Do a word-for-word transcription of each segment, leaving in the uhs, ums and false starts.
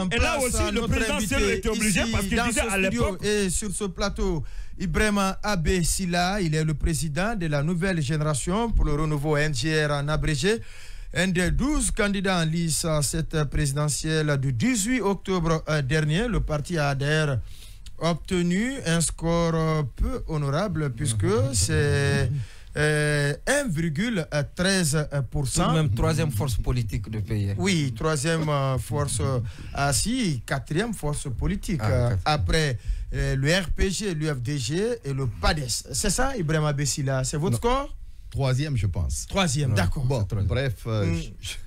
en Et là place aussi, le président Cellou était obligé parce qu'il disait à l'époque. Et sur ce plateau, Ibrahima Abe Silla, il est le président de la nouvelle génération pour le renouveau N G R en abrégé. Un des douze candidats en lice à cette présidentielle du dix-huit octobre dernier, le parti A D R a obtenu un score peu honorable puisque c'est euh, un virgule treize pour cent. Tout de même troisième force politique du pays. Oui, troisième force, ah si, quatrième force politique. Ah, après euh, le R P G, l'U F D G et le P A D E S. C'est ça, Ibrahima Abe Silla? C'est votre non. score? Troisième, je pense. Troisième, d'accord. Bon, bref, euh, mm.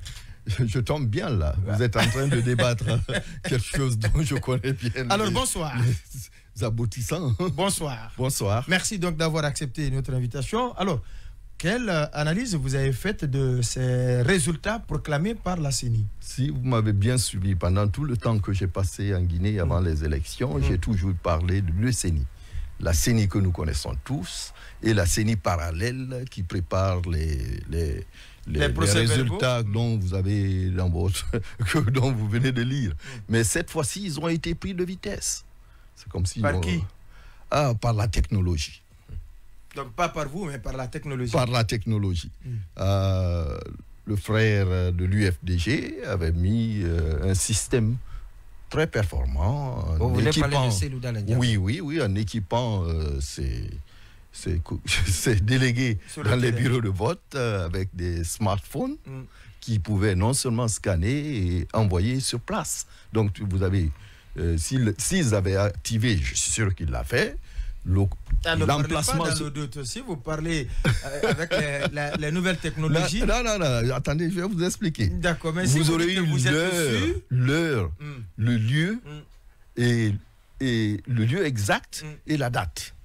je, je tombe bien là. Vous êtes en train de débattre quelque chose dont je connais bien. Alors, bonsoir. Les aboutissants. Bonsoir. Bonsoir. Merci donc d'avoir accepté notre invitation. Alors, quelle analyse vous avez faite de ces résultats proclamés par la C E N I? Si vous m'avez bien suivi pendant tout le temps que j'ai passé en Guinée avant mm. les élections, mm. j'ai toujours parlé de l'E C N I. La C E N I que nous connaissons tous et la C E N I parallèle qui prépare les, les, les, les, les résultats dont vous avez dans votre, que, dont vous venez de lire. Mm. Mais cette fois-ci, ils ont été pris de vitesse. C'est comme si par ont, qui? Ah, par la technologie. Donc pas par vous, mais par la technologie. Par la technologie. Mm. Euh, le frère de l'U F D G avait mis euh, un système très performant. Vous voulez équipant, parler de Cellou Dalein? Oui, oui, oui, en équipant euh, ces, ces, ces délégués Sur dans les bureaux de vote euh, avec des smartphones mm. qui pouvaient non seulement scanner et envoyer sur place. Donc vous avez, euh, s'ils s'ils avaient activé, je suis sûr qu'il l'a fait, l'emplacement. Dans le doute aussi, vous parlez euh, avec les, la, les nouvelles technologies. Non, non, non, attendez, je vais vous expliquer. D'accord, mais vous si aurez eu l'heure, l'heure, mm. le lieu mm. et, et le lieu exact mm. et la date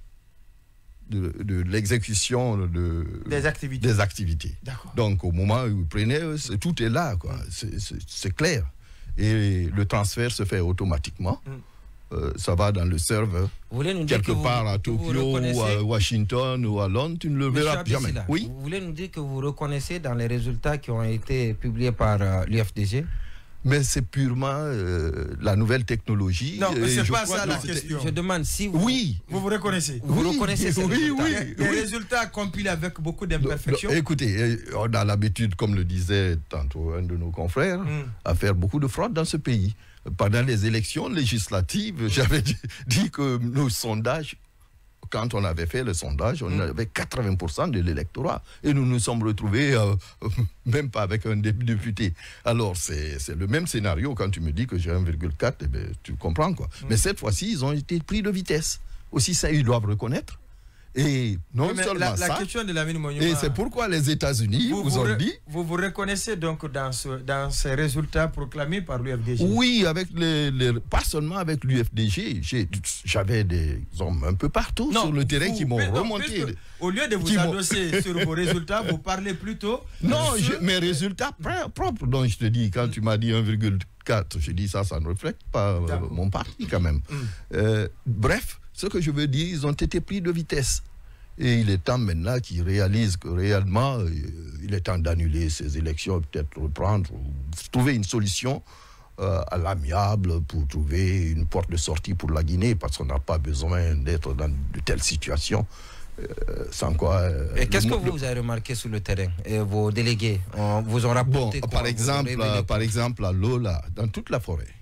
de, de l'exécution de, des activités. Des activités. Donc au moment où vous prenez, tout est là, quoi. Mm. C'est clair. Et le transfert se fait automatiquement. Mm. Euh, ça va dans le serveur, quelque part à Tokyo ou à Washington ou à Londres, tu ne le verras jamais. Oui? Vous voulez nous dire que vous reconnaissez dans les résultats qui ont été publiés par euh, l'U F D G? Mais c'est purement euh, la nouvelle technologie. Non, mais c'est pas ça la question. Je demande si vous... Oui. Vous vous reconnaissez? Vous oui, reconnaissez ces oui, résultats? oui, Les oui. résultats compilés avec beaucoup d'imperfections. Écoutez, on a l'habitude, comme le disait tantôt un de nos confrères, mm. à faire beaucoup de fraude dans ce pays. Pendant les élections législatives, j'avais dit, dit que nos sondages, quand on avait fait le sondage, on mmh. avait quatre-vingts pour cent de l'électorat. Et nous nous sommes retrouvés, euh, même pas avec un député. Alors, c'est le même scénario quand tu me dis que j'ai un virgule quatre, eh bien, tu comprends quoi. Mmh. Mais cette fois-ci, ils ont été pris de vitesse. Aussi, ça, ils doivent reconnaître. Et non oui, seulement la, la ça, question de la et c'est pourquoi les États-Unis vous, vous ont dit... Vous vous reconnaissez donc dans, ce, dans ces résultats proclamés par l'U F D G? Oui, avec les, les, pas seulement avec l'U F D G, j'avais des hommes un peu partout non, sur le terrain vous, qui m'ont remonté. De, au lieu de vous adosser sur vos résultats, vous parlez plutôt... Non, sur... je, mes résultats propres, dont je te dis, quand tu m'as dit un virgule quatre, je dis ça, ça ne reflète pas euh, mon parti quand même. Mm. Euh, bref, ce que je veux dire, ils ont été pris de vitesse. Et il est temps maintenant qu'ils réalisent que réellement, euh, il est temps d'annuler ces élections, peut-être reprendre, ou trouver une solution euh, à l'amiable pour trouver une porte de sortie pour la Guinée, parce qu'on n'a pas besoin d'être dans de telles situations. Euh, sans quoi... Euh, Et qu'est-ce que vous, vous avez remarqué sur le terrain? Et vos délégués on, vous ont rapporté bon, quoi? Par exemple, euh, par exemple, à Lola, dans toute la forêt,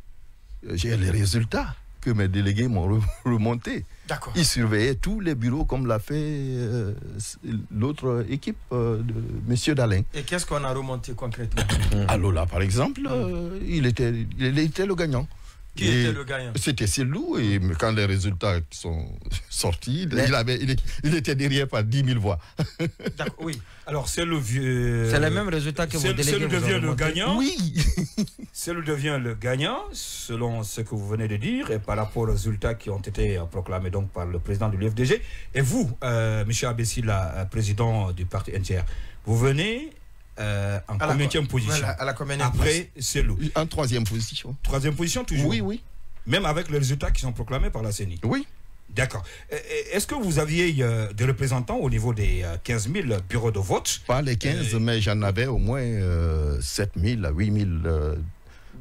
j'ai les résultats que mes délégués m'ont remonté. Ils surveillaient tous les bureaux comme l'a fait euh, l'autre équipe euh, de M. Dalein. Et qu'est-ce qu'on a remonté concrètement? À Lola, par exemple, euh, il, était, il était le gagnant. Qui et était le gagnant? C'était Cellou, et quand les résultats sont sortis, Mais... il, avait, il, il était derrière par dix mille voix. Oui. Alors, c'est le vieux... C'est le même résultat que vos délégués. Cellou devient le gagnant. Oui. Cellou devient le gagnant, selon ce que vous venez de dire, et par rapport aux résultats qui ont été proclamés donc par le président de l'U F D G. Et vous, euh, M. Abe Silla, président du parti N G R, vous venez... Euh, en combien de position voilà, à la après Cellou? En troisième position. Troisième position toujours? Oui, oui. Même avec les résultats qui sont proclamés par la C E N I? Oui. D'accord. Est-ce que vous aviez euh, des représentants au niveau des euh, quinze mille bureaux de vote? Pas les quinze, euh, mais j'en avais au moins euh, sept mille à huit mille euh,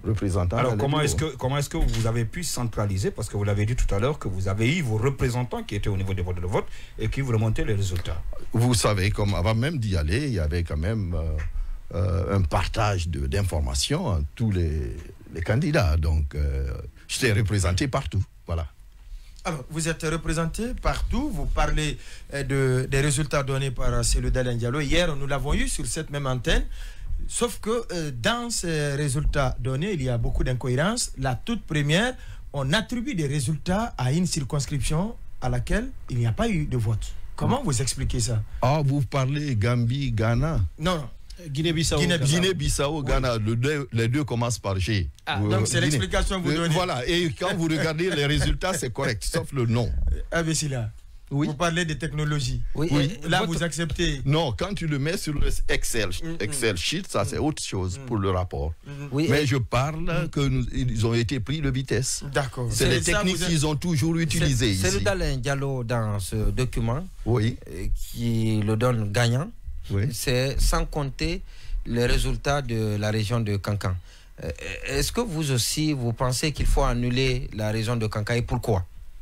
représentants. Alors, comment est-ce bureaux. que, comment est-ce que vous avez pu centraliser, parce que vous l'avez dit tout à l'heure, que vous avez eu vos représentants qui étaient au niveau des boîtes de vote et qui vous remontaient les résultats? Vous savez, comme avant même d'y aller, il y avait quand même euh, euh, un partage de- d'informations entre tous les, les candidats. Donc, euh, j'étais représenté partout. Voilà. Alors, vous êtes représenté partout, vous parlez euh, de, des résultats donnés par Cellou Dalein Diallo. Hier, nous l'avons eu sur cette même antenne. Sauf que euh, dans ces résultats donnés, il y a beaucoup d'incohérences. La toute première, on attribue des résultats à une circonscription à laquelle il n'y a pas eu de vote. Comment vous expliquez ça? Ah, vous parlez Gambie, Ghana. Non, non. Guinée-Bissau. Guinée-Bissau. Guinée-Bissau, Ghana, le deux- les deux commencent par G. Ah, Vous- donc c'est Guinée. l'explication que vous Euh, donnez. Voilà, et quand vous regardez les résultats, c'est correct, sauf le nom. Ah, mais c'est là. Oui. Vous parlez des technologies. Oui, Oui. et Là, votre- vous acceptez. Non, quand tu le mets sur le Excel, Excel sheet, ça c'est autre chose pour le rapport. oui, Mais et- je parle que nous- ils ont été pris de vitesse. D'accord. C'est les ça, techniques vous êtes- qu'ils ont toujours utilisées C'est le ici. Dalein Diallo dans ce document Oui, euh, qui le donne gagnant. oui. C'est sans compter les résultats de la région de Kankan. Euh, Est-ce que vous aussi, vous pensez qu'il faut annuler la région de Kankan et pourquoi?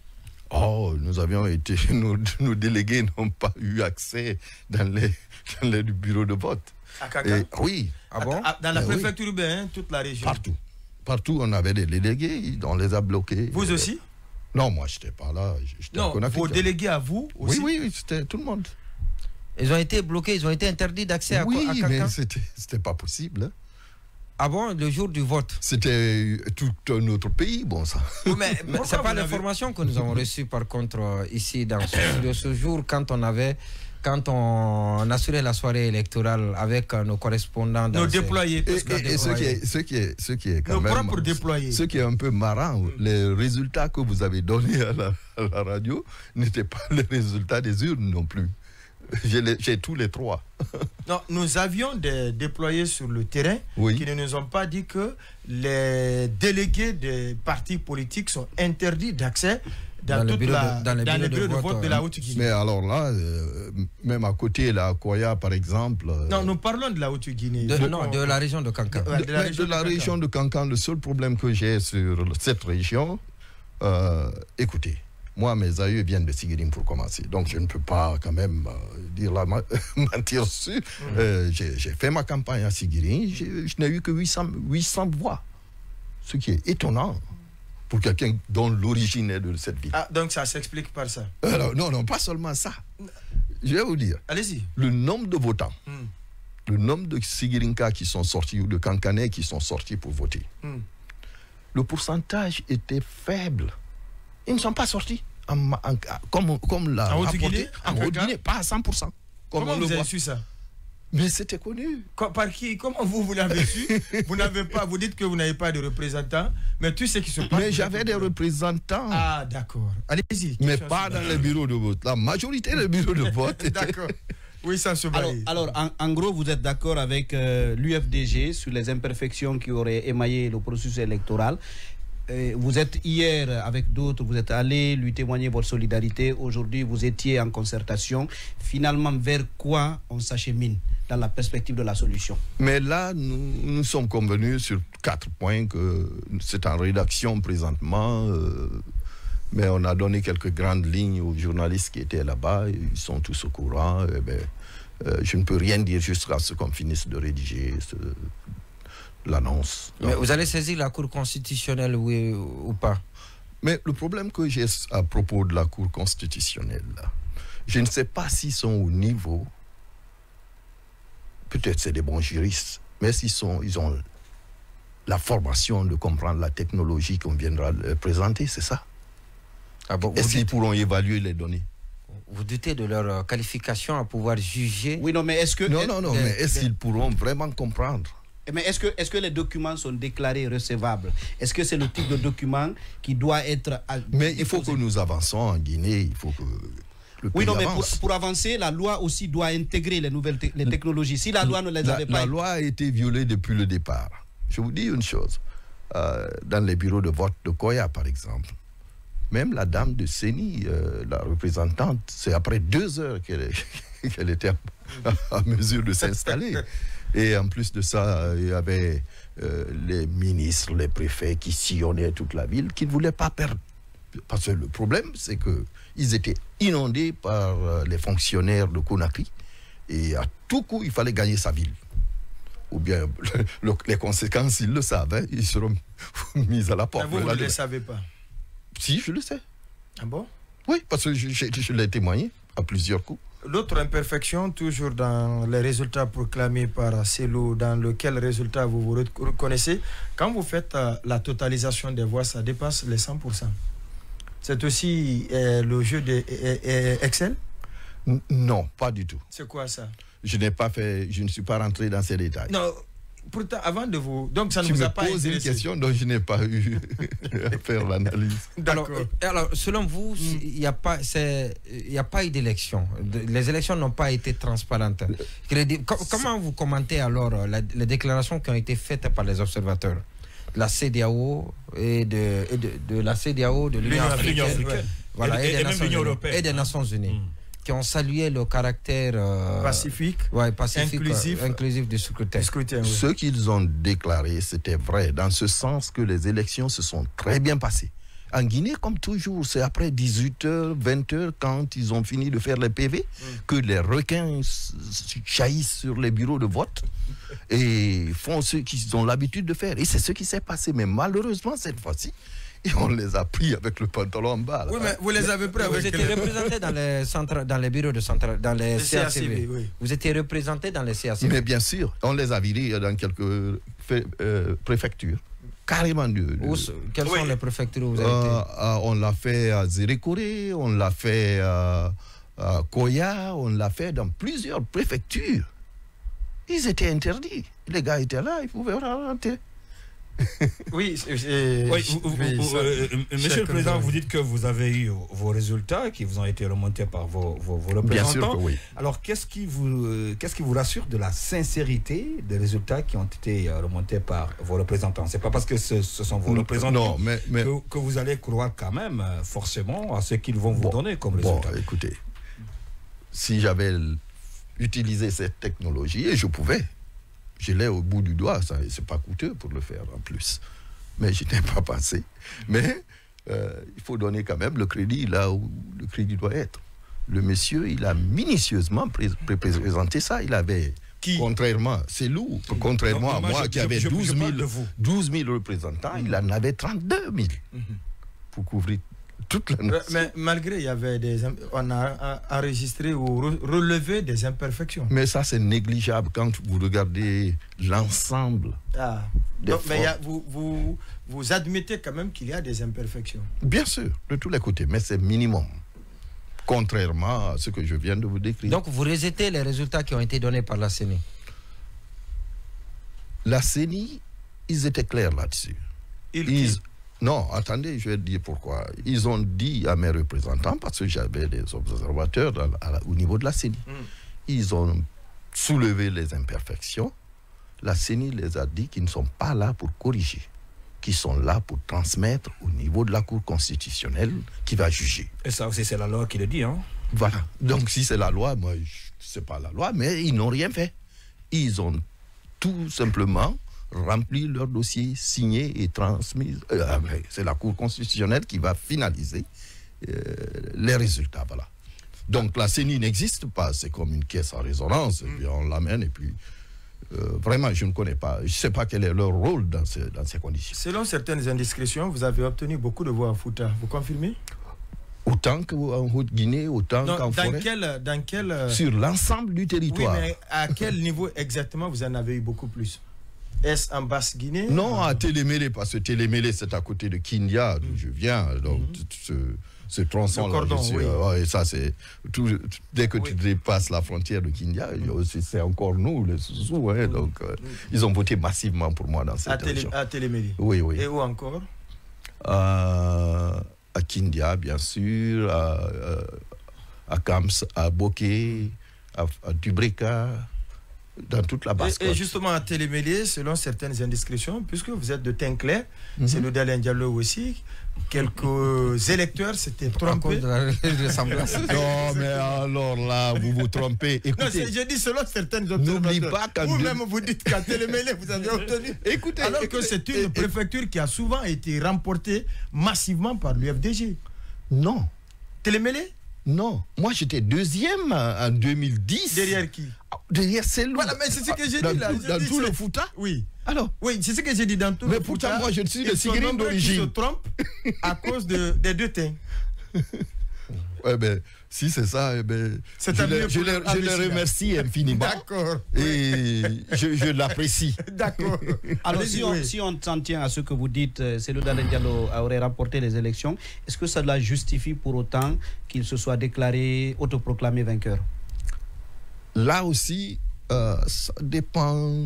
Oh, nous avions été, nos, nos délégués n'ont pas eu accès dans les, dans les bureaux de vote. À Kaka. Et, oui, Ah bon? Ah, dans la Eh oui. préfecture urbaine, hein, toute la région. partout. Partout, on avait des délégués, on les a bloqués. Vous Euh, aussi? Non, moi, je n'étais pas là. J'étais à Non, Conakry. vos délégués à vous aussi? Oui, oui, c'était tout le monde. Ils ont été bloqués, ils ont été interdits d'accès à, Oui, à mais Kankan. c'était c'était pas possible. hein. Ah bon, le jour du vote? C'était tout un autre pays, bon ça. Oui, mais Mais pourquoi c'est pas vous n'avez- l'information que nous avons reçue par contre euh, ici dans ce studio ce jour quand on avait quand on assurait la soirée électorale avec euh, nos correspondants dans Nos ces- déployés. Et, parce que- et- et ce, qui est, ce, qui est, ce qui est quand Nos même... propres déployés. Ce qui est un peu marrant, les résultats que vous avez donnés à la, à la radio n'étaient pas les résultats des urnes non plus. J'ai les- j'ai tous les trois. Non, nous avions des déployés sur le terrain Oui. qui ne nous ont pas dit que les délégués des partis politiques sont interdits d'accès dans, Dans le toute bureau la- de- dans les dans les bureaux bureaux de de vote vote, de la hein. Haute-Guinée. Mais alors là, euh, même à côté, la Koya par exemple... euh, Non, nous parlons de la Haute-Guinée. de, Donc, non, on- de la région de Kankan. Ouais, de, de la mais région de la de Kankan. région de Kankan, le seul problème que j'ai sur cette région, euh, écoutez, moi, mes aïeux viennent de Sigirim pour commencer, donc je ne peux pas quand même euh, dire la ma- mentir dessus. Euh, j'ai j'ai fait ma campagne à Sigirim, j'ai- je n'ai eu que huit cents, huit cents voix, ce qui est étonnant pour quelqu'un dont l'origine est de cette ville. Ah, donc ça s'explique par ça. Alors, non, non, pas seulement ça. Je vais vous dire, Allez-y. le nombre de votants, Hmm. le nombre de Sigirinka qui sont sortis ou de Kankanais qui sont sortis pour voter, Hmm. le pourcentage était faible. Ils ne sont pas sortis en ma- en- comme, comme l'a En rapporté- Haute-Guinée, en en Kankan? Haute-Guinée, pas à cent pour cent. Comme Comment on le vous avez voit. su ça? Mais c'était connu. Co- Par qui? Comment vous, vous l'avez su? Vous n'avez pas, vous dites que vous n'avez pas de représentants, mais tout ce qui se passe. Mais j'avais des représentants, Ah, d'accord. Allez-y. mais question pas dans suivante. les bureaux de vote. La majorité des bureaux de vote étaient... D'accord. Oui, sans se Alors, balayer. alors en, en gros, vous êtes d'accord avec euh, l'U F D G sur les imperfections qui auraient émaillé le processus électoral. Euh, vous êtes hier avec d'autres, vous êtes allés lui témoigner votre solidarité. Aujourd'hui, vous étiez en concertation. Finalement, vers quoi on s'achemine dans la perspective de la solution? Mais là, nous, nous sommes convenus sur quatre points que c'est en rédaction présentement. euh, mais on a donné quelques grandes lignes aux journalistes qui étaient là-bas. Ils sont tous au courant. Eh ben, euh, je ne peux rien dire jusqu'à ce qu'on finisse de rédiger ce- l'annonce. Mais vous allez saisir la Cour constitutionnelle, oui ou pas? Mais le problème que j'ai à propos de la Cour constitutionnelle, là, je ne sais pas s'ils sont au niveau, peut-être c'est des bons juristes, mais s'ils sont, ils ont la formation de comprendre la technologie qu'on viendra leur présenter, c'est ça. Ah bon, vous, Est-ce qu'ils doutez, pourront évaluer les données? vous doutez de leur euh, qualification à pouvoir juger? Oui, non, mais est-ce que, Non, non, non, des- mais est-ce des- qu'ils pourront vraiment comprendre? mais est-ce que, est-ce que les documents sont déclarés recevables? Est-ce que c'est le type de document qui doit être... à- Mais il faut que déposé? nous avançons en Guinée, il faut que le Oui, pays non, mais pour, avance. pour avancer, la loi aussi doit intégrer les nouvelles te- les technologies. Si la loi ne les La, avait la pas... loi a été violée depuis le départ. Je vous dis une chose. Euh, dans les bureaux de vote de Koya, par exemple, même la dame de Séni, euh, la représentante, c'est après deux heures qu'elle est- qu'elle était à, à mesure de s'installer. Et en plus de ça, il y avait euh, les ministres, les préfets qui sillonnaient toute la ville, qui ne voulaient pas perdre. Parce que le problème, c'est qu'ils étaient inondés par euh, les fonctionnaires de Conakry. Et à tout coup, il fallait gagner sa ville. Ou bien le, le, les conséquences, ils le savent, hein, ils seront mis à la porte. Mais vous, vous ne le savez pas? Si, je le sais. Ah bon? Oui, parce que je, je, je l'ai témoigné à plusieurs coups. L'autre imperfection, toujours dans les résultats proclamés par Cellou, dans lequel résultat vous vous reconnaissez, quand vous faites euh, la totalisation des voix, ça dépasse les cent pour cent. C'est aussi euh, le jeu de euh, euh, Excel? N non, pas du tout. C'est quoi ça? Je n'ai pas fait, je ne suis pas rentré dans ces détails. Non, pourtant, avant de vous... Donc, ça ne tu vous me a pas poses une question dont je n'ai pas eu à faire l'analyse. Alors, alors, selon vous, il n'y a pas, il n'y a pas eu d'élection. Les élections n'ont pas été transparentes. Comment vous commentez alors la, les déclarations qui ont été faites par les observateurs de la C D A O et de, et de, de la C D A O, de l'Union africaine, africaine. Voilà, et, et, et, des Nations Européenne, et des Nations Unies, mmh. qui ont salué le caractère euh, pacifique, ouais, pacifique inclusif, euh, inclusif du scrutin. scrutin oui. Ce qu'ils ont déclaré, c'était vrai, dans ce sens que les élections se sont très bien passées. En Guinée, comme toujours, c'est après dix-huit heures, vingt heures, quand ils ont fini de faire les P V, mmh. que les requins jaillissent sur les bureaux de vote et font ce qu'ils ont l'habitude de faire. Et c'est ce qui s'est passé. Mais malheureusement, cette fois-ci, et on les a pris avec le pantalon en bas. Là. Oui, mais vous les avez pris avec... Vous étiez représenté dans les, centres, dans les bureaux de centre, dans les C A C V. Oui. Vous étiez représenté dans les C A C V. Mais bien sûr, on les a virés dans quelques fait, euh, préfectures. Carrément. De, de... Où, quelles oui. sont les préfectures où vous avez euh, été euh, On l'a fait à Zérékoré, on l'a fait à, à Koya, on l'a fait dans plusieurs préfectures. Ils étaient interdits. Les gars étaient là, ils pouvaient rentrer. Oui, oui vous, vous, vous, ça, euh, Monsieur le Président, vous dites que vous avez eu vos résultats qui vous ont été remontés par vos, vos, vos représentants. Bien sûr que oui. Alors, qu'est-ce qui, vous, qu'est-ce qui vous rassure de la sincérité des résultats qui ont été remontés par vos représentants? C'est pas parce que ce, ce sont vos représentants non, mais, mais... Que, que vous allez croire quand même forcément à ce qu'ils vont vous bon, donner comme résultat. Bon, écoutez, si j'avais utilisé cette technologie, et je pouvais, je l'ai au bout du doigt, ça c'est pas coûteux pour le faire en plus. Mais je n'ai pas passé. Mais euh, il faut donner quand même le crédit là où le crédit doit être. Le monsieur, il a minutieusement pré pré présenté ça. Il avait, qui? Contrairement, c'est lourd, contrairement non, à moi je, qui avait douze mille représentants, mmh. il en avait trente-deux mille mmh. pour couvrir toute la nation. Mais malgré, il y avait des, on a enregistré ou relevé des imperfections. Mais ça, c'est négligeable quand vous regardez l'ensemble. Ah. Donc, mais y a, vous, vous, vous admettez quand même qu'il y a des imperfections. Bien sûr, de tous les côtés, mais c'est minimum. Contrairement à ce que je viens de vous décrire. Donc, vous rejetez les résultats qui ont été donnés par la C E N I? La C E N I, ils étaient clairs là-dessus. Ils, ils Non, attendez, je vais dire pourquoi. Ils ont dit à mes représentants, parce que j'avais des observateurs dans, à, au niveau de la C E N I, mm. ils ont soulevé les imperfections. La C E N I les a dit qu'ils ne sont pas là pour corriger, qu'ils sont là pour transmettre au niveau de la Cour constitutionnelle qui va juger. Et ça aussi, c'est la loi qui le dit, hein? Voilà. Donc, si c'est la loi, moi, c'est pas la loi, mais ils n'ont rien fait. Ils ont tout simplement rempli leur dossier, signé et transmis. Euh, c'est la Cour constitutionnelle qui va finaliser euh, les résultats. Voilà. Donc la C E N I n'existe pas, c'est comme une caisse en résonance, et puis on l'amène et puis euh, vraiment je ne connais pas, je ne sais pas quel est leur rôle dans ces, dans ces conditions. Selon certaines indiscrétions, vous avez obtenu beaucoup de voix à Fouta, vous confirmez? Autant qu'en Haute-Guinée, autant qu'en forêt. Quel, dans quel... Sur l'ensemble du territoire. Oui, mais à quel niveau exactement vous en avez eu beaucoup plus? Est-ce en Basse-Guinée? Non, à Télémélé, parce que Télémélé, c'est à côté de Kindia, d'où mmh. je viens. Donc, mmh. ce, ce tronçon-là, oui. euh, et ça, c'est tout, dès que oui. tu dépasses la frontière de Kindia, mmh. c'est encore nous, les Soussous. Hein, mmh. Donc, euh, mmh. ils ont voté massivement pour moi dans cette à région. Télé, à Télémélé? Oui, oui. Et où encore? euh, À Kindia, bien sûr, à, à Kams, à Boké, à, à Dubreka. dans toute la basse. Et, et justement, à Télémélé, selon certaines indiscrétions, puisque vous êtes de teint clair, mm-hmm. c'est le Dalen Diallo aussi, quelques électeurs s'étaient trompés. Non, mais alors là, vous vous trompez. Écoutez, non, j'ai dit selon certaines n'oublie pas qu'à vous-même vous dites qu'à Télémélé, vous avez obtenu. Écoutez, alors écoutez, que c'est une écoutez, préfecture qui a souvent été remportée massivement par l'U F D G. Non. Télémélé? Non, moi j'étais deuxième en deux mille dix. Derrière qui? Derrière celle-là. Voilà, mais c'est ce que j'ai dans dit là. Tout, dans dit, tout le Fouta? Oui. Alors? Oui, c'est ce que j'ai dit dans tout mais le Fouta. Mais pourtant, moi je suis de Sigrine d'origine. Ils se trompent à cause de, des deux teints. Ouais, ben, si c'est ça, eh ben, je, le, je, le, je le remercie infiniment. D'accord. Et je, je l'apprécie. D'accord. Alors, si on, si on s'en tient à ce que vous dites, Cellou Dalein Diallo aurait remporté les élections, est-ce que cela justifie pour autant qu'il se soit déclaré, autoproclamé vainqueur? Là aussi, euh, ça dépend.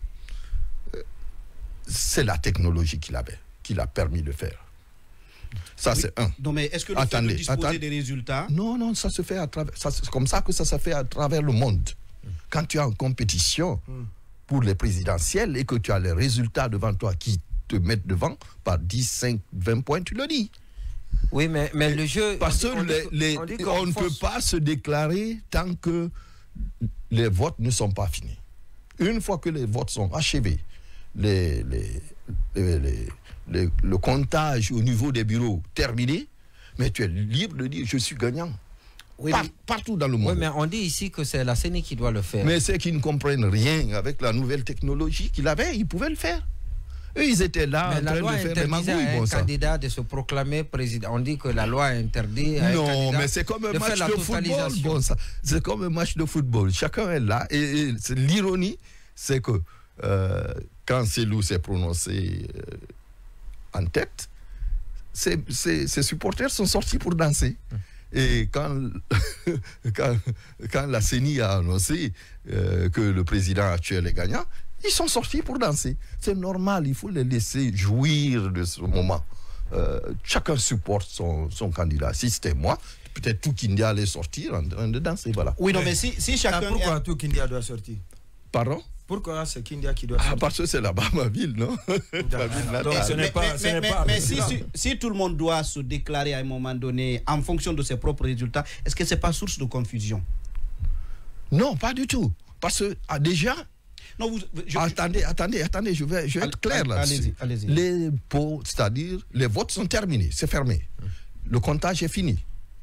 C'est la technologie qu'il avait, qui l'a permis de faire. Ça, oui. C'est un. Non, mais est-ce que le attendez, fait de disposer attendez. des résultats... Non, non, ça se fait à travers... C'est comme ça que ça se fait à travers le monde. Mm. Quand tu es en compétition mm. pour les présidentielles et que tu as les résultats devant toi qui te mettent devant par dix, cinq, vingt points, tu le dis. Oui, mais, mais le jeu... Parce qu'on on ne peut pas se déclarer tant que les votes ne sont pas finis. Une fois que les votes sont achevés, les... les, les, les Le, le comptage au niveau des bureaux terminé, mais tu es libre de dire je suis gagnant. Oui, Par, mais, partout dans le monde. Oui, mais on dit ici que c'est la C E N I qui doit le faire. Mais ceux qui ne comprennent rien avec la nouvelle technologie qu'il avait, ils pouvaient le faire. Eux, ils étaient là mais en la train loi de faire des magouilles. À un bon, candidat de se proclamer président. On dit que la loi interdit à non, un candidat mais c'est comme un de match faire de la football. Bon, ça, c'est comme un match de football. Chacun est là. Et, et l'ironie, c'est que euh, quand Cellou s'est prononcé... Euh, en tête, ses, ses, ses supporters sont sortis pour danser. Et quand, quand, quand la C E N I a annoncé euh, que le président actuel est gagnant, ils sont sortis pour danser. C'est normal, il faut les laisser jouir de ce moment. Euh, chacun supporte son, son candidat. Si c'était moi, peut-être tout Kindia allait sortir en train de danser. Voilà. Oui, non, mais si, si chacun... Ah, pourquoi tout Kindia doit sortir? Pardon? Pourquoi c'est Kindia qui doit sortir? Ah, parce que c'est là-bas ma ville, non? Ma ville natale. Mais, pas, mais, mais, mais si, si, si tout le monde doit se déclarer à un moment donné en fonction de ses propres résultats, est-ce que ce n'est pas source de confusion? Non, pas du tout. Parce que ah, déjà... Non, vous, je, attendez, je, attendez, attendez, je vais, je vais être clair là-dessus. Allez-y, allez-y. Les pots, c'est-à-dire, les votes sont terminés, c'est fermé. Le comptage est fini.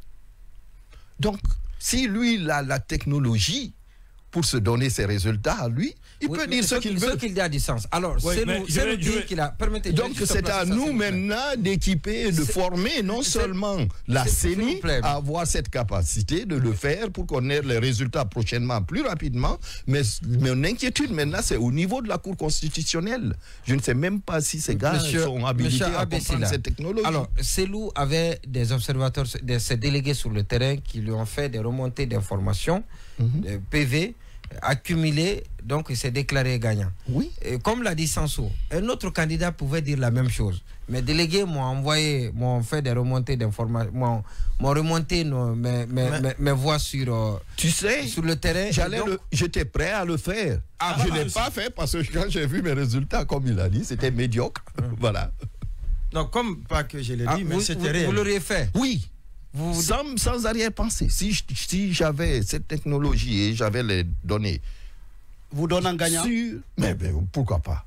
Donc, si lui, il a la technologie pour se donner ses résultats à lui, il oui, peut dire ce qu'il veut. Ce qu'il dit a du sens. Alors, oui, c'est le dire qu'il a... Permettez, donc, c'est à nous maintenant d'équiper et de former non seulement la C E N I à avoir cette capacité de le faire pour qu'on ait les résultats prochainement plus rapidement, mais mon inquiétude maintenant, c'est au niveau de la Cour constitutionnelle. Je ne sais même pas si ces gars monsieur, sont habilités à comprendre cette technologie. Alors, Cellou avait des observateurs, des, ses délégués sur le terrain qui lui ont fait des remontées d'informations, mm-hmm. de P V, accumulé, donc il s'est déclaré gagnant. Oui. Et comme l'a dit Sansou, un autre candidat pouvait dire la même chose. Mes délégués m'ont envoyé, m'ont fait des remontées d'informations, m'ont, m'ont remonté nos, mes, mes, mes, mes voix sur, euh, tu sais, sur le terrain. J'allais donc, le, j'étais prêt à le faire. Ah, je ne l'ai pas fait parce que quand j'ai vu mes résultats, comme il a dit, c'était médiocre. Voilà. Non, comme pas que je l'ai dit, ah, mais vous, c'était vous, réel. Vous l'auriez fait? Oui. Vous... Sans, sans arrière-pensée. Si, si j'avais cette technologie et j'avais les données. Vous donnez un gagnant? Sur... Mais, mais pourquoi pas?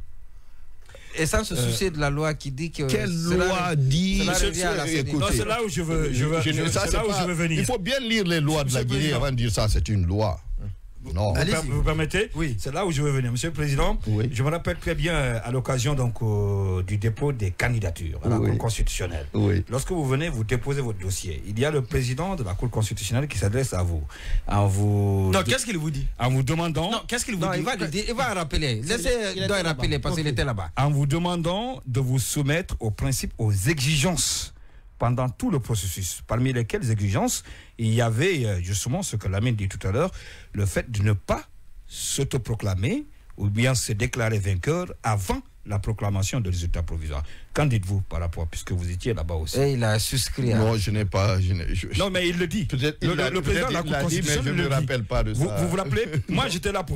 Et sans se soucier euh, de la loi qui dit que... Quelle loi dit... Non, c'est là où je veux, je veux, je, je, ça, là où pas, je veux venir. Il faut bien lire les lois de la Guinée avant de dire ça, c'est une loi. Non. Vous, vous permettez? Oui. C'est là où je veux venir. Monsieur le Président, oui. Je me rappelle très bien à l'occasion donc euh, du dépôt des candidatures à la oui. Cour constitutionnelle. Oui. Lorsque vous venez, vous déposez votre dossier. Il y a le président de la Cour constitutionnelle qui s'adresse à vous. En vous... Non, qu'est-ce qu'il vous dit? En vous demandant... Non, qu'est-ce qu'il vous non, dit? Il va, il va rappeler. Laissez Doy rappeler parce okay. qu'il était là-bas. En vous demandant de vous soumettre aux principes, aux exigences pendant tout le processus, parmi lesquelles exigences, il y avait justement ce que Lamine dit tout à l'heure, le fait de ne pas s'autoproclamer ou bien se déclarer vainqueur avant la proclamation de résultats provisoires. Qu'en dites-vous par rapport, puisque vous étiez là-bas aussi? Et il a souscrit. À... Non, je n'ai pas... Je je... Non, mais il le dit. Peut-être le, le, le président de la Cour constitutionnelle je ne me rappelle pas de ça. Vous vous, vous rappelez? Moi, j'étais là pourtant.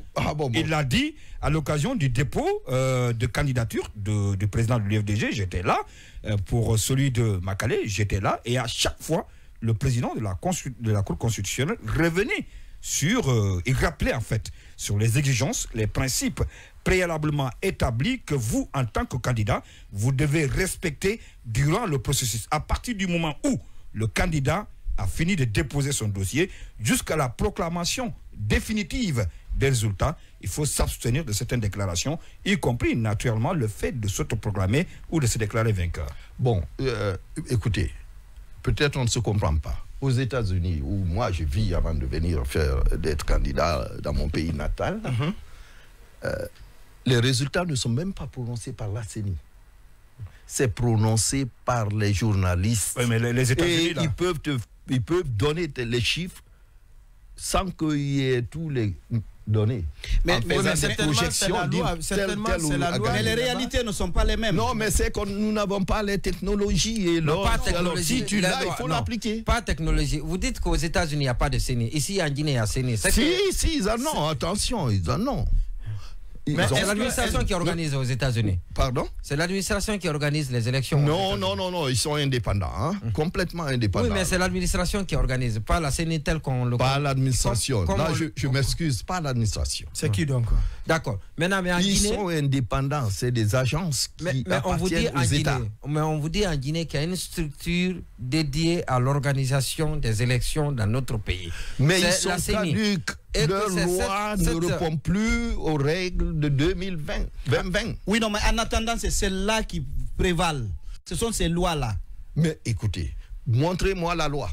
Ah, bon, bon. Il l'a dit à l'occasion du dépôt euh, de candidature de, du président de l'U F D G. J'étais là. Euh, pour celui de Makale, j'étais là. Et à chaque fois, le président de la, de la Cour constitutionnelle revenait sur, euh, et rappelait en fait, sur les exigences, les principes préalablement établis que vous, en tant que candidat, vous devez respecter durant le processus. À partir du moment où le candidat a fini de déposer son dossier, jusqu'à la proclamation définitive des résultats, il faut s'abstenir de certaines déclarations, y compris naturellement le fait de s'autoproclamer ou de se déclarer vainqueur. Bon, euh, écoutez, peut-être on ne se comprend pas. Aux États-Unis, où moi je vis avant de venir faire d'être candidat dans mon pays natal, mm-hmm. euh, les résultats ne sont même pas prononcés par la C E N I. C'est prononcé par les journalistes. Oui, mais les, les États-Unis, et ils peuvent, te, ils peuvent donner les chiffres sans qu'il y ait tous les données. Mais, en mais, faisant mais des projections, loi, certainement, tel, tel c'est la loi. Mais les réalités ne sont pas les mêmes. Non, mais c'est que nous n'avons pas les technologies. Et non, pas alors, technologie. si tu l'as, il faut l'appliquer. Pas technologie. Vous dites qu'aux États-Unis, il n'y a pas de C E N I. Ici, en Guinée, il y a C E N I. Si, que... si, ils en ont. Attention, ils en ont. Mais c'est l'administration qui organise aux États-Unis. Pardon? C'est l'administration qui organise les élections. Non, non, non, non, ils sont indépendants, hein? Mmh. Complètement indépendants. Oui, mais c'est l'administration qui organise, pas la C E N I telle qu'on le... Pas l'administration. Là, on... je, je m'excuse, pas l'administration. C'est qui donc? D'accord. Maintenant, mais en ils Guinée... sont indépendants, c'est des agences qui mais, mais appartiennent on vous dit aux en États. Guinée, mais on vous dit en Guinée qu'il y a une structure dédiée à l'organisation des élections dans notre pays. Mais ils sont caduques. Leur loi cette, ne cette... répond plus aux règles de deux mille vingt. Oui, non, mais en attendant, c'est celles-là qui prévalent. Ce sont ces lois-là. Mais écoutez, montrez-moi la loi.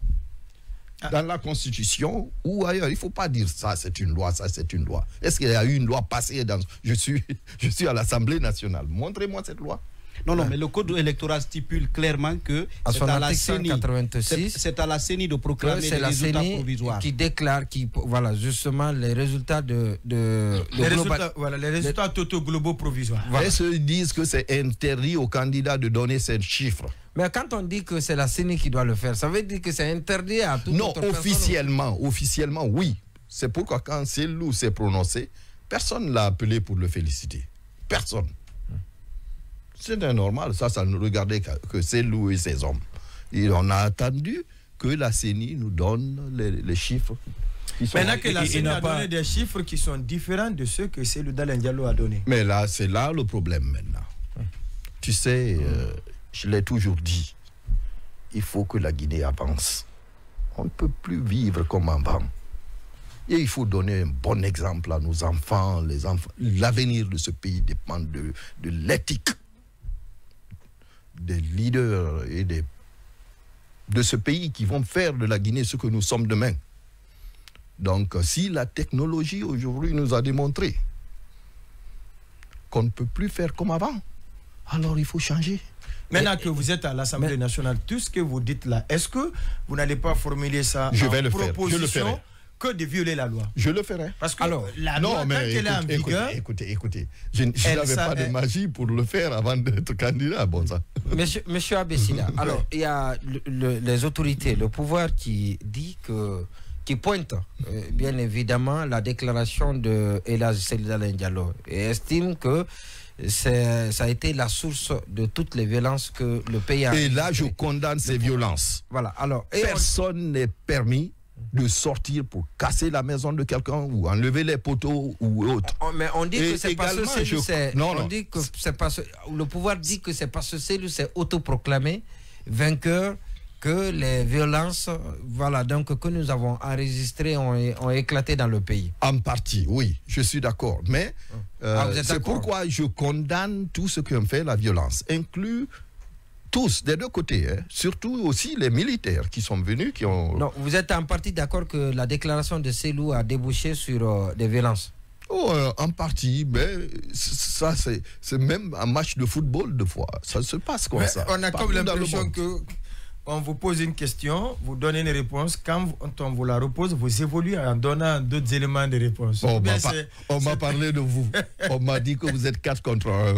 Dans la Constitution ou ailleurs, il ne faut pas dire ça, c'est une loi, ça, c'est une loi. Est-ce qu'il y a eu une loi passée dans... Je suis, je suis à l'Assemblée nationale. Montrez-moi cette loi. Non, non, mais le code électoral stipule clairement que c'est à la C E N I. C'est à la C E N I de proclamer les résultats provisoires. Qui déclare, qui, voilà, justement, les résultats de... de, de les, résultats, voilà, les résultats les... totaux globaux provisoires. Voilà. Et ceux disent que c'est interdit aux candidats de donner ces chiffres. Mais quand on dit que c'est la C E N I qui doit le faire, ça veut dire que c'est interdit à tout le monde. Non, officiellement, personne. officiellement, oui. C'est pourquoi quand Cellou s'est prononcé, personne ne l'a appelé pour le féliciter. Personne. C'était normal, ça, ça ne regardait que, que Cellou et ses hommes. Et on a attendu que la C E N I nous donne les, les chiffres. Maintenant que la C E N I a pas... donné des chiffres qui sont différents de ceux que Cellou Dalein Diallo a donnés. Mais là, c'est là le problème maintenant. Hum. Tu sais, hum. euh, je l'ai toujours dit, il faut que la Guinée avance. On ne peut plus vivre comme avant. Et il faut donner un bon exemple à nos enfants. Les enfants. L'avenir de ce pays dépend de, de l'éthique des leaders et des, de ce pays qui vont faire de la Guinée ce que nous sommes demain. Donc, si la technologie aujourd'hui nous a démontré qu'on ne peut plus faire comme avant, alors il faut changer. Maintenant que vous êtes à l'Assemblée nationale, tout ce que vous dites là, est-ce que vous n'allez pas formuler ça Je en vais le proposition faire. Je le ferai. Que de violer la loi? Je le ferai. Parce que alors, la non, loi, mais tant qu'elle est en écoutez, vigueur... Écoutez, écoutez, je, je n'avais pas de magie pour le faire avant d'être candidat. Bon, ça. Monsieur, monsieur Abessila, alors, il y a le, le, les autorités, le pouvoir qui dit que... qui pointe, euh, bien évidemment, la déclaration de Elhadji Cellou Dalein Diallo et estime que ça a été la source de toutes les violences que le pays a... Et là, je condamne ces violences. Voilà, alors... Et personne on... n'est permis de sortir pour casser la maison de quelqu'un ou enlever les poteaux ou autre. On, mais on dit et que c'est parce que Cellou, je... non, on non. dit que c'est parce le pouvoir dit que c'est parce que Cellou s'est autoproclamé vainqueur que les violences, voilà, donc que nous avons enregistrées ont, ont éclaté dans le pays. En partie, oui, je suis d'accord. Mais euh, ah, c'est pourquoi je condamne tout ce qui fait la violence, inclus tous, des deux côtés, hein. Surtout aussi les militaires qui sont venus, qui ont... Non, vous êtes en partie d'accord que la déclaration de Cellou a débouché sur euh, des violences? Oh, euh, en partie, mais ça, c'est même un match de football, de fois. Ça se passe comme mais ça. On a comme l'impression que on vous pose une question, vous donnez une réponse. Quand on vous la repose, vous évoluez en donnant d'autres éléments de réponse. On m'a pa par parlé de vous. On m'a dit que vous êtes quatre contre un.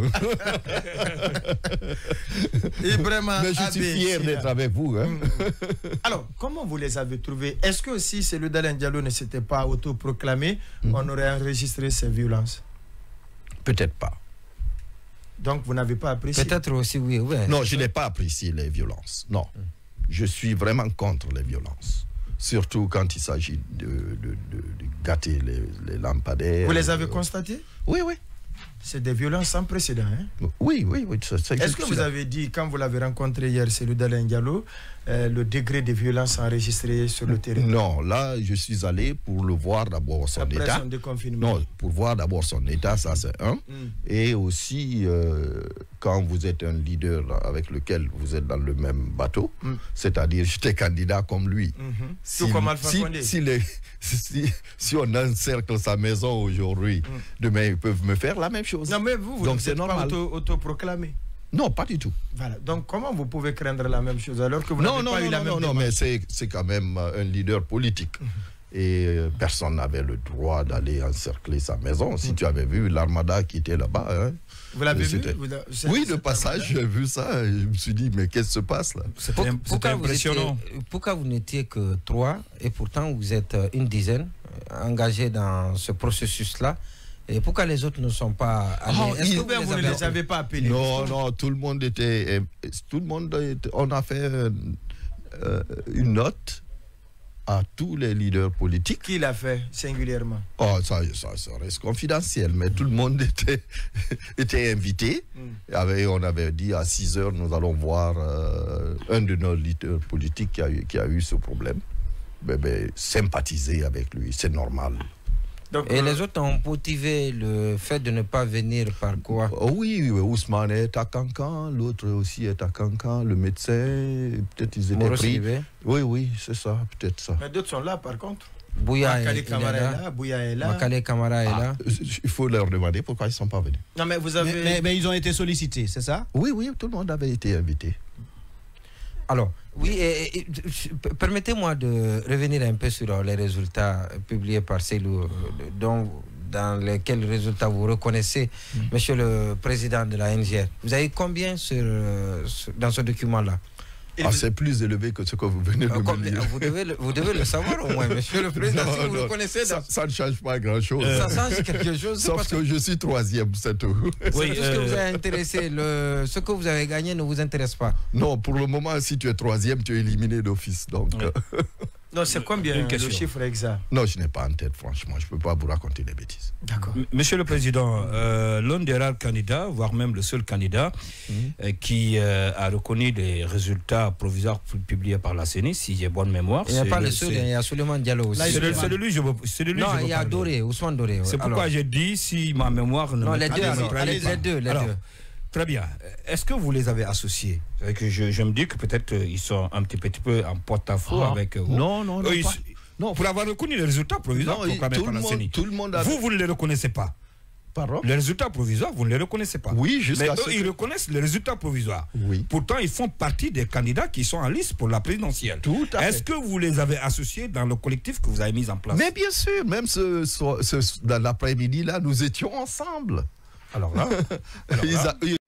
Mais je suis fier d'être avec vous. Hein. Alors, comment vous les avez trouvés? Est-ce que si Cellou Dalein Diallo ne s'était pas autoproclamé, mm. on aurait enregistré ces violences? Peut-être pas. Donc, vous n'avez pas apprécié? Peut-être aussi, oui. oui. Non, je n'ai pas apprécié les violences. Non. Mm. Je suis vraiment contre les violences. Surtout quand il s'agit de, de, de, de gâter les, les lampadaires. Vous les avez constatées? Oui, oui. C'est des violences sans précédent. Hein? Oui, oui, oui. Est-ce que vous avez dit, quand vous l'avez rencontré hier, Cellou Dalein Diallo, euh, le degré de violence enregistré sur le terrain? Non, là, je suis allé pour le voir d'abord son Après état. Son déconfinement. Non, pour voir d'abord son état, ça c'est un. Mm. Et aussi, euh, quand vous êtes un leader avec lequel vous êtes dans le même bateau, mm. c'est-à-dire j'étais candidat comme lui. Mm-hmm. Si, Tout comme Alpha si, Condé. Si, les, si, si on encercle sa maison aujourd'hui, mm. demain ils peuvent me faire la même chose. Non, mais vous, vous Donc, n'êtes pas auto, autoproclamé. Non, pas du tout. Voilà. Donc, comment vous pouvez craindre la même chose alors que vous non, n'avez non, pas non, eu la non, même non, non, mais c'est quand même un leader politique. Mm-hmm. Et euh, personne n'avait le droit d'aller encercler sa maison. Si mm-hmm. tu avais vu l'armada qui était là-bas. Hein, vous l'avez vu? Oui, de passage, j'ai vu ça. Et je me suis dit, mais qu'est-ce qui se passe là? C'était impressionnant. Pourquoi vous n'étiez que trois et pourtant vous êtes une dizaine engagés dans ce processus-là? Et pourquoi les autres ne sont pas allés? Oh, Est-ce que vous, vous ne les avez pas appelés? Non, non, tout le monde était... Tout le monde était, on a fait euh, une note à tous les leaders politiques. Qui l'a fait singulièrement? Oh, ça, ça, ça reste confidentiel, mais tout le monde était, était invité. Mm. Et on avait dit à six heures, nous allons voir euh, un de nos leaders politiques qui a eu, qui a eu ce problème. Ben, ben, sympathiser avec lui, c'est normal. Donc, et euh, les autres ont motivé le fait de ne pas venir par quoi? Oh oui, Ousmane est à Cancan, l'autre aussi est à Cancan, le médecin, peut-être ils étaient pris. Oui, oui, c'est ça, peut-être ça. Mais d'autres sont là par contre. Bouya Makale Camara est là, Bouya est là. Makale Camara est là. Ah, il faut leur demander pourquoi ils ne sont pas venus. Non, mais vous avez... Mais, mais, mais ils ont été sollicités, c'est ça? Oui, oui, tout le monde avait été invité. Alors, oui, et, et, permettez-moi de revenir un peu sur les résultats publiés par Cellou, dont, dans lesquels résultats vous reconnaissez, mmh. Monsieur le Président de la N G R. Vous avez combien sur, sur, dans ce document-là? Ah, c'est plus élevé que ce que vous venez de comme, me dire. Vous devez, le, vous devez le savoir au moins, Monsieur le Président, non, si vous non, le connaissez. Ça, ça ne change pas grand-chose. Ça change quelque chose. Sauf que, que je suis troisième, c'est tout. Oui, tout ce euh... que vous a intéressé, le, ce que vous avez gagné ne vous intéresse pas. Non, pour le moment, si tu es troisième, tu es éliminé d'office. Donc. Oui. Non, c'est combien le chiffre exact? Non, je n'ai pas en tête, franchement. Je ne peux pas vous raconter des bêtises. D'accord. Monsieur le Président, euh, l'un des rares candidats, voire même le seul candidat, mmh. euh, qui euh, a reconnu les résultats provisoires publiés par la C E N I, si j'ai bonne mémoire. Il n'y a pas le seul, il y a Souleymane Diallo aussi. C'est de lui, je veux, de lui, non, je veux il y a Doré, Ousmane Doré. C'est pourquoi j'ai dit, si ma mémoire ne non, me les, deux, alors, allez, les deux, les alors, deux. Très bien. Est-ce que vous les avez associés? Que je, je me dis que peut-être euh, ils sont un petit, petit peu en porte-à-faux ah, avec vous. Non, non, non. Eux, pas. Non, pour avoir reconnu les résultats provisoires non, proclamés par la C E N I. Tout le monde a... Vous, vous ne les reconnaissez pas. Pardon? Les résultats provisoires, vous ne les reconnaissez pas. Oui, jusqu'à Mais ce eux, que... ils reconnaissent les résultats provisoires. Oui. Pourtant, ils font partie des candidats qui sont en liste pour la présidentielle. Tout à fait. Est-ce que vous les avez associés dans le collectif que vous avez mis en place? Mais bien sûr, même ce, ce, ce, dans l'après-midi, là, nous étions ensemble. Alors là, alors là